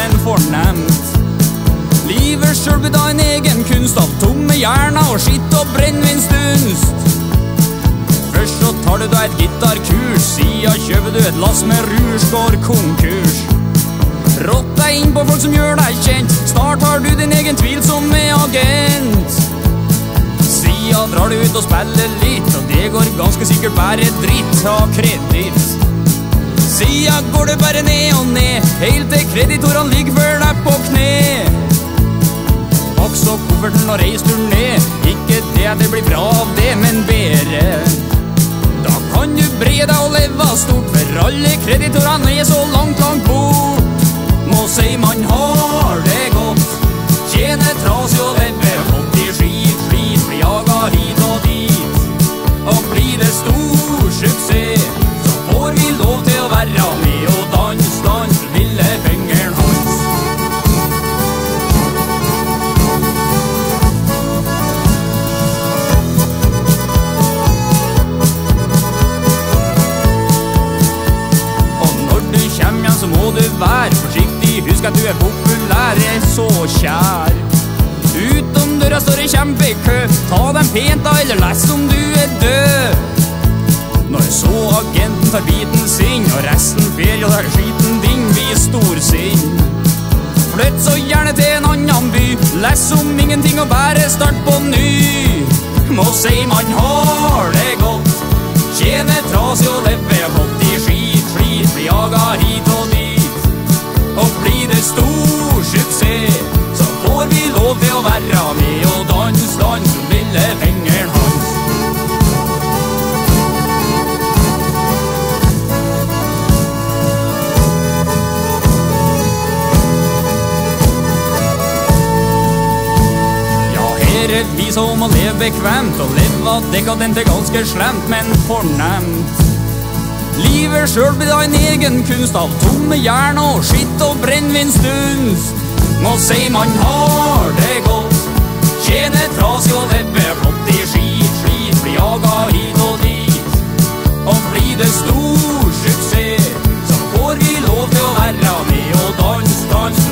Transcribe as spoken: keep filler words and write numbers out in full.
men fornemt. Livet selv blir da en egen kunst av tomme hjerner og skitt og brennvinsdunst. Først så tar du da et gitarkurs, siden kjøper du et lass med rouge, går konkurs. Rått deg inn på folk som gjør deg kjent, snart har du din egen tvilsomme agent. Siden drar du ut og spiller litt, og det går ganske sikkert bare dritt av kreditt. Siden går det bare ned og ned, helt til kreditorene ligger for deg på kne. Paks og kofferten og reis du ned, ikke det at det blir bra av det, men bedre. Da kan du bre deg og leve stort, for alle kreditorene er så langt, langt bort. Må si man har det godt, tjener trasig og leve godt i skit, skit, blir jaget hit og dit. Og blir det stor suksess, så får vi lov til å være med og dans, dans, lille fingeren hans. Og når du kommer igjen så må du være forsiktig, husk at du er populær, er så kjær. Utom døra står en kjempekø, ta dem pent da, eller les om du er død. Når så agenten tar biten sin, og resten fer, og der skiten din blir storsinn. Flytt så gjerne til en annen by, les om ingenting og bare start på ny. Må si man har det godt, tjener trasig og lever godt i skit, skit, blir jaget hit og dit. Og blir det stor suksess, så får vi lov til å være med og dans, dans, lille fingeren hans. Ja, her er vi som må leve bekvemt, og leve dekadent er ganske slemt, men fornemt. Livet selv blir da en egen kunst av tomme hjerner og skitt og brennvinsdunst. Må si man har det godt, tjener trasig og lever flott i skit, skit, blir jaget hit og dit. Og blir det stor suksess, så får vi lov til å være med og dans, dans,